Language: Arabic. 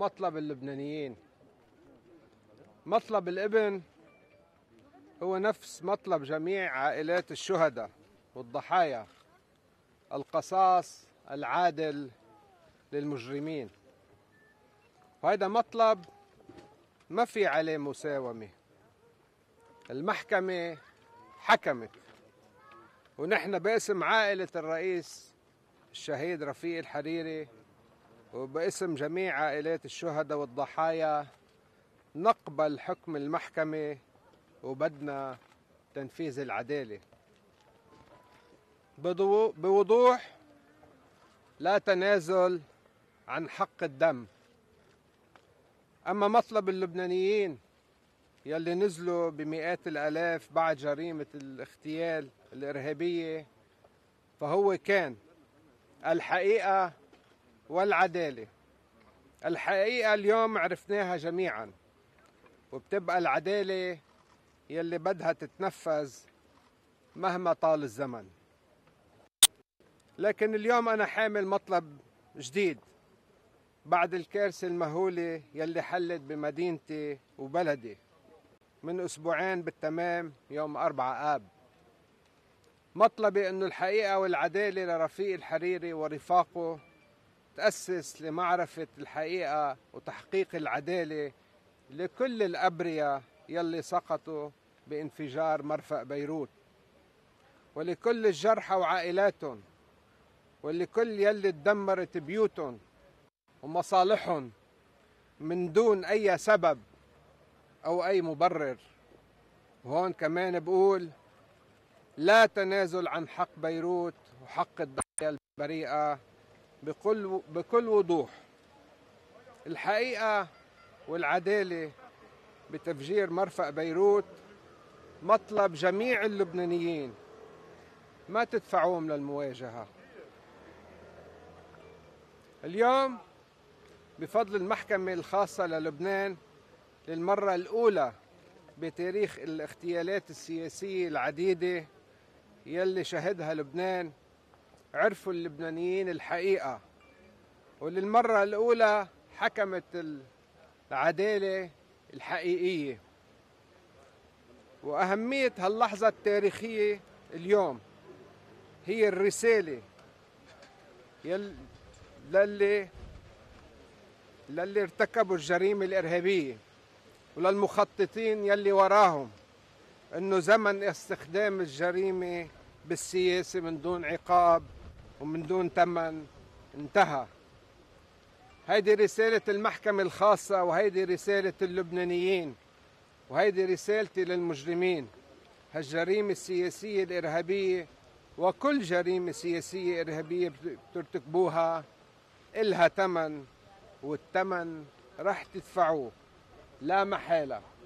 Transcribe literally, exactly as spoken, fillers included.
مطلب اللبنانيين. مطلب الابن هو نفس مطلب جميع عائلات الشهداء والضحايا، القصاص العادل للمجرمين، وهذا مطلب ما في عليه مساومة. المحكمة حكمت، ونحن باسم عائلة الرئيس الشهيد رفيق الحريري وباسم جميع عائلات الشهداء والضحايا نقبل حكم المحكمة وبدنا تنفيذ العدالة. بوضوح لا تنازل عن حق الدم. أما مطلب اللبنانيين يلي نزلوا بمئات الآلاف بعد جريمة الاغتيال الإرهابية فهو كان الحقيقة والعدالة. الحقيقة اليوم عرفناها جميعا، وبتبقى العدالة يلي بدها تتنفذ مهما طال الزمن. لكن اليوم أنا حامل مطلب جديد بعد الكارثة المهولة يلي حلت بمدينتي وبلدي من أسبوعين بالتمام يوم أربعة آب. مطلبي أنه الحقيقة والعدالة لرفيق الحريري ورفاقه تأسس لمعرفة الحقيقة وتحقيق العدالة لكل الأبرياء يلي سقطوا بانفجار مرفأ بيروت، ولكل الجرحى وعائلاتهم، ولكل يلي تدمرت بيوتهم ومصالحهم من دون أي سبب أو أي مبرر. وهون كمان بقول لا تنازل عن حق بيروت وحق الضحايا البريئة بكل بكل وضوح. الحقيقة والعدالة بتفجير مرفأ بيروت مطلب جميع اللبنانيين، ما تدفعوهم للمواجهة. اليوم بفضل المحكمة الخاصة للبنان للمرة الأولى بتاريخ الاغتيالات السياسية العديدة يلي شهدها لبنان عرفوا اللبنانيين الحقيقة، وللمرة الأولى حكمت العدالة الحقيقية. وأهمية هاللحظة التاريخية اليوم هي الرسالة يلي للي للي ارتكبوا الجريمة الإرهابية وللمخططين يلي وراهم إنه زمن استخدام الجريمة بالسياسة من دون عقاب ومن دون ثمن انتهى. هيدي رسالة المحكمة الخاصة، وهيدي رسالة اللبنانيين، وهيدي رسالتي للمجرمين. هالجريمة السياسية الإرهابية وكل جريمة سياسية إرهابية بترتكبوها إلها ثمن، والثمن رح تدفعوه لا محالة.